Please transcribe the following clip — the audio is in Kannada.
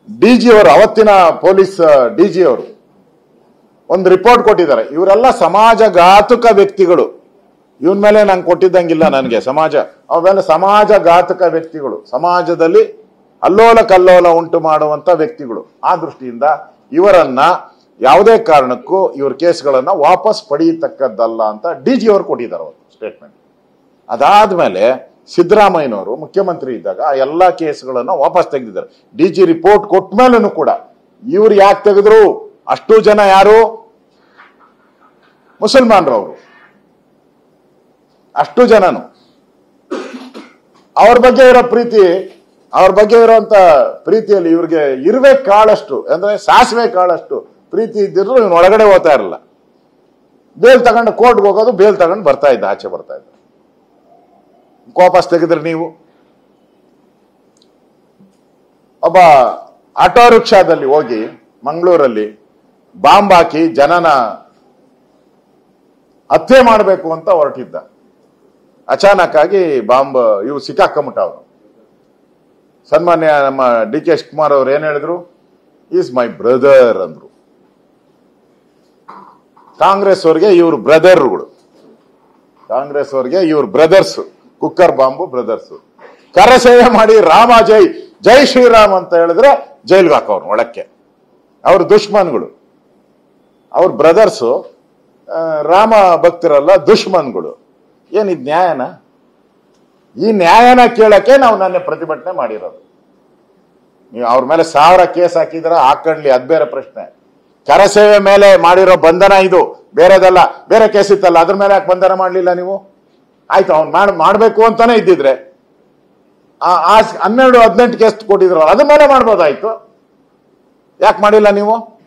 ಡಿಜಿ ಅವರು, ಅವತ್ತಿನ ಪೊಲೀಸ್ ಡಿಜಿ ಅವರು ಒಂದು ರಿಪೋರ್ಟ್ ಕೊಟ್ಟಿದ್ದಾರೆ. ಇವರೆಲ್ಲ ಸಮಾಜಘಾತುಕ ವ್ಯಕ್ತಿಗಳು. ಇವನ್ ಮೇಲೆ ನಂಗೆ ಕೊಟ್ಟಿದ್ದಂಗಿಲ್ಲ, ನನಗೆ ಅವೆಲ್ಲ ಸಮಾಜಘಾತುಕ ವ್ಯಕ್ತಿಗಳು, ಸಮಾಜದಲ್ಲಿ ಅಲ್ಲೋಲ ಕಲ್ಲೋಲ ಉಂಟು ಮಾಡುವಂತ ವ್ಯಕ್ತಿಗಳು. ಆ ದೃಷ್ಟಿಯಿಂದ ಇವರನ್ನ ಯಾವುದೇ ಕಾರಣಕ್ಕೂ ಇವ್ರ ಕೇಸ್ಗಳನ್ನ ವಾಪಸ್ ಪಡೆಯತಕ್ಕದ್ದಲ್ಲ ಅಂತ ಡಿಜಿ ಅವರು ಕೊಟ್ಟಿದ್ದಾರೆ ಅವರು ಸ್ಟೇಟ್ಮೆಂಟ್. ಅದಾದ್ಮೇಲೆ ಸಿದ್ದರಾಮಯ್ಯನವರು ಮುಖ್ಯಮಂತ್ರಿ ಇದ್ದಾಗ ಆ ಎಲ್ಲಾ ಕೇಸ್ಗಳನ್ನ ವಾಪಸ್ ತೆಗೆದಿದ್ದಾರೆ. ಡಿಜಿ ರಿಪೋರ್ಟ್ ಕೊಟ್ಟ ಮೇಲೂ ಕೂಡ ಇವ್ರು ಯಾಕೆ ತೆಗೆದ್ರು? ಅಷ್ಟು ಜನ ಯಾರು? ಮುಸಲ್ಮಾನರವರು, ಅಷ್ಟು ಜನನು. ಅವ್ರ ಬಗ್ಗೆ ಇರೋ ಪ್ರೀತಿ, ಅವ್ರ ಬಗ್ಗೆ ಇರುವಂತ ಪ್ರೀತಿಯಲ್ಲಿ ಇವ್ರಿಗೆ ಇರುವೆ ಕಾಳಷ್ಟು, ಅಂದ್ರೆ ಸಾಸಿವೆ ಕಾಳಷ್ಟು ಪ್ರೀತಿ ಇದ್ದಿದ್ರು ಇವ್ನ ಒಳಗಡೆ ಹೋಗ್ತಾ ಇರಲ್ಲ. ಬೇಲ್ ತಗೊಂಡು ಕೋರ್ಟ್ಗೆ ಹೋಗೋದು, ಬೇಲ್ ತಗೊಂಡು ಬರ್ತಾ ಇದ್ದ, ಆಚೆ ಬರ್ತಾ ಇದ್ದ. ವಾಪಸ್ ತೆಗೆದ್ರಿ ನೀವು. ಒಬ್ಬ ಆಟೋ ರಿಕ್ಷಾದಲ್ಲಿ ಹೋಗಿ ಮಂಗಳೂರಲ್ಲಿ ಬಾಂಬ್ ಹಾಕಿ ಜನನ ಹತ್ಯೆ ಮಾಡಬೇಕು ಅಂತ ಹೊರಟಿದ್ದ. ಅಚಾನಕ್ ಆಗಿ ಬಾಂಬ್ ಇವು ಸಿಕ್ಕಾಕೊಂಬಿಟ್ಟ. ಅವರು ಸನ್ಮಾನ್ಯ ನಮ್ಮ ಡಿ ಕೆ ಶಿವಕುಮಾರ್ ಅವ್ರು ಏನ್ ಹೇಳಿದ್ರು? ಈಸ್ ಮೈ ಬ್ರದರ್ ಅಂದ್ರು. ಕಾಂಗ್ರೆಸ್ ಅವ್ರಿಗೆ ಇವ್ರ ಬ್ರದರ್ಗಳು, ಕಾಂಗ್ರೆಸ್ ಅವ್ರಿಗೆ ಇವ್ರ ಬ್ರದರ್ಸ್, ಕುಕ್ಕರ್ ಬಾಂಬು ಬ್ರದರ್ಸ್. ಕರಸೇವೆ ಮಾಡಿ ರಾಮ ಜೈ ಜೈ ಶ್ರೀರಾಮ್ ಅಂತ ಹೇಳಿದ್ರೆ ಜೈಲ್ಗೆ ಹಾಕೋರು ಒಳಕ್ಕೆ. ಅವ್ರ ದುಶ್ಮನ್ಗಳು, ಅವ್ರ ಬ್ರದರ್ಸು ರಾಮ ಭಕ್ತರಲ್ಲ, ದುಶ್ಮನ್ಗಳು. ಏನಿದ್ ನ್ಯಾಯನ? ಈ ನ್ಯಾಯನ ಕೇಳಕ್ಕೆ ನಾವು ನನ್ನ ಪ್ರತಿಭಟನೆ ಮಾಡಿರೋದು. ನೀವು ಅವ್ರ ಮೇಲೆ 1000 ಕೇಸ್ ಹಾಕಿದ್ರ ಹಾಕೊಂಡ್ಲಿ, ಅದ್ ಬೇರೆ ಪ್ರಶ್ನೆ. ಕರಸೇವೆ ಮೇಲೆ ಮಾಡಿರೋ ಬಂಧನ ಇದು, ಬೇರೆದಲ್ಲ. ಬೇರೆ ಕೇಸ್ ಇತ್ತಲ್ಲ, ಅದ್ರ ಮೇಲೆ ಯಾಕೆ ಬಂಧನ ಮಾಡ್ಲಿಲ್ಲ ನೀವು? ಆಯ್ತು, ಅವ್ನು ಮಾಡ್ಬೇಕು ಅಂತಾನೆ ಇದ್ದಿದ್ರೆ 12-18 ಕೇಸ್ ಕೊಟ್ಟಿದ್ರು, ಅದ್ರ ಮೇಲೆ ಮಾಡ್ಬೋದಾಯ್ತು. ಯಾಕೆ ಮಾಡಿಲ್ಲ ನೀವು?